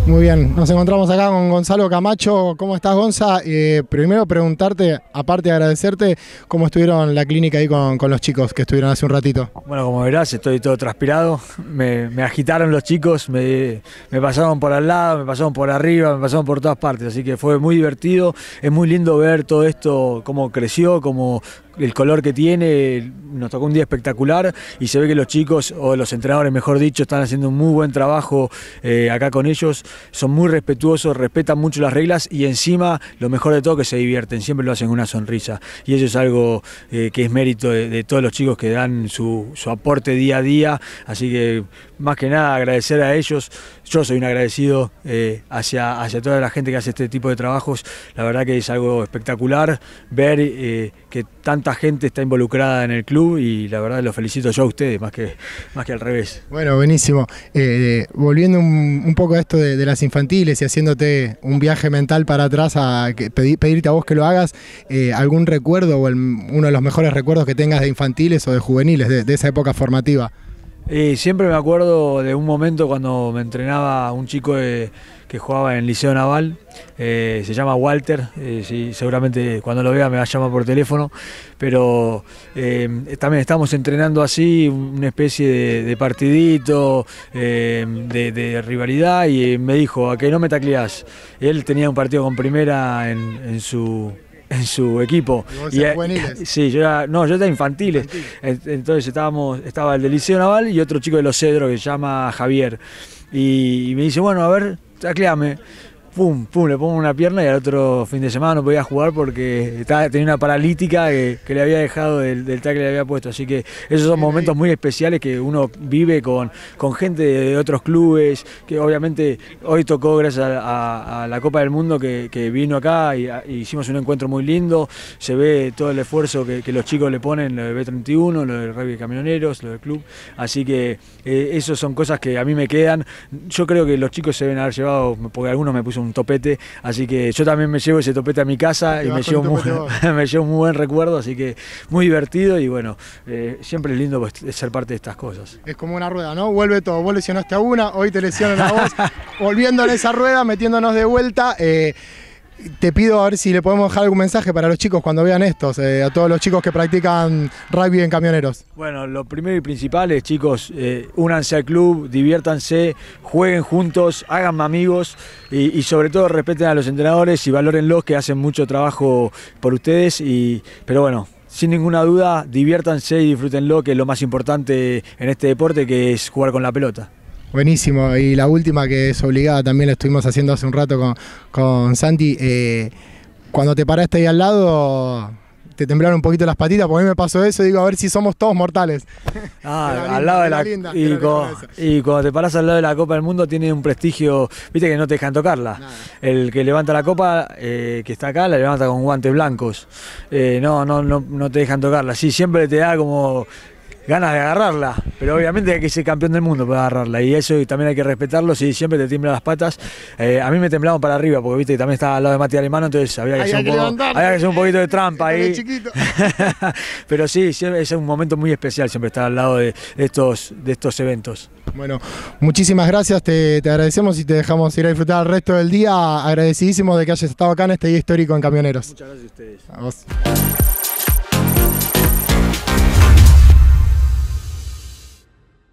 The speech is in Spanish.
Muy bien, nos encontramos acá con Gonzalo Camacho. ¿Cómo estás, Gonza? Primero preguntarte, aparte de agradecerte, ¿cómo estuvieron la clínica ahí con los chicos que estuvieron hace un ratito? Bueno, como verás, estoy todo transpirado. Me agitaron los chicos, me pasaron por al lado, me pasaron por arriba, me pasaron por todas partes. Así que fue muy divertido. Es muy lindo ver todo esto, cómo creció, cómo el color que tiene. Nos tocó un día espectacular y se ve que los chicos, o los entrenadores mejor dicho, están haciendo un muy buen trabajo acá con ellos. Son muy respetuosos, respetan mucho las reglas y encima lo mejor de todo que se divierten, siempre lo hacen con una sonrisa y eso es algo que es mérito de todos los chicos que dan su aporte día a día, así que más que nada agradecer a ellos. Yo soy un agradecido hacia toda la gente que hace este tipo de trabajos. La verdad que es algo espectacular ver que tanta gente está involucrada en el club y la verdad los felicito yo a ustedes más que al revés. Bueno, buenísimo. Volviendo un poco a esto de las infantiles y haciéndote un viaje mental para atrás a pedirte a vos que lo hagas, ¿algún recuerdo o uno de los mejores recuerdos que tengas de infantiles o de juveniles de esa época formativa? Siempre me acuerdo de un momento cuando me entrenaba un chico que jugaba en el Liceo Naval, se llama Walter, sí, seguramente cuando lo vea me va a llamar por teléfono, pero también estamos entrenando así, una especie de partidito, de rivalidad, y me dijo, ¿a que no me tacleás? Él tenía un partido con primera en su equipo. ¿Y juveniles? Sí, yo estaba infantiles. Entonces estaba el del Liceo Naval y otro chico de Los Cedros que se llama Javier. Y me dice, bueno, a ver, tacleame. Pum, le pongo una pierna y al otro fin de semana no podía jugar porque tenía una paralítica que le había dejado del tackle que le había puesto. Así que esos son momentos muy especiales que uno vive con gente de otros clubes, que obviamente hoy tocó gracias a la Copa del Mundo que vino acá y hicimos un encuentro muy lindo. Se ve todo el esfuerzo que los chicos le ponen, lo de B31, lo del rugby de camioneros, lo del club. Así que esas son cosas que a mí me quedan. Yo creo que los chicos se deben haber llevado, porque algunos me puso un topete, así que yo también me llevo ese topete a mi casa y me llevo un muy buen recuerdo, así que muy divertido y bueno, siempre es lindo ser parte de estas cosas. Es como una rueda, ¿no? Vuelve todo, vos lesionaste a una, hoy te lesionan a vos, volviendo en esa rueda, metiéndonos de vuelta. Te pido a ver si le podemos dejar algún mensaje para los chicos cuando vean estos, a todos los chicos que practican rugby en Camioneros. Bueno, lo primero y principal es, chicos, únanse al club, diviértanse, jueguen juntos, háganme amigos y sobre todo respeten a los entrenadores y valórenlos, que hacen mucho trabajo por ustedes. Pero bueno, sin ninguna duda, diviértanse y disfrútenlo, que es lo más importante en este deporte, que es jugar con la pelota. Buenísimo, y la última, que es obligada, también la estuvimos haciendo hace un rato con Santi. Cuando te paraste ahí al lado, te temblaron un poquito las patitas, porque a mí me pasó eso, digo, a ver si somos todos mortales. Al lado de y cuando te parás al lado de la Copa del Mundo tiene un prestigio, viste que no te dejan tocarla. Nada. El que levanta la copa, que está acá, la levanta con guantes blancos. No te dejan tocarla. Sí, siempre te da como ganas de agarrarla, pero obviamente hay que ser campeón del mundo para agarrarla y eso también hay que respetarlo. Si siempre te tiemblan las patas, a mí me temblaban para arriba porque viste que también estaba al lado de Mati Alemano, entonces había que hacer un poquito de trampa ahí. Pero sí, es un momento muy especial siempre estar al lado de estos eventos. Bueno, muchísimas gracias, te agradecemos y te dejamos ir a disfrutar el resto del día. Agradecidísimos de que hayas estado acá en este día histórico en Camioneros. Muchas gracias a ustedes. A vos.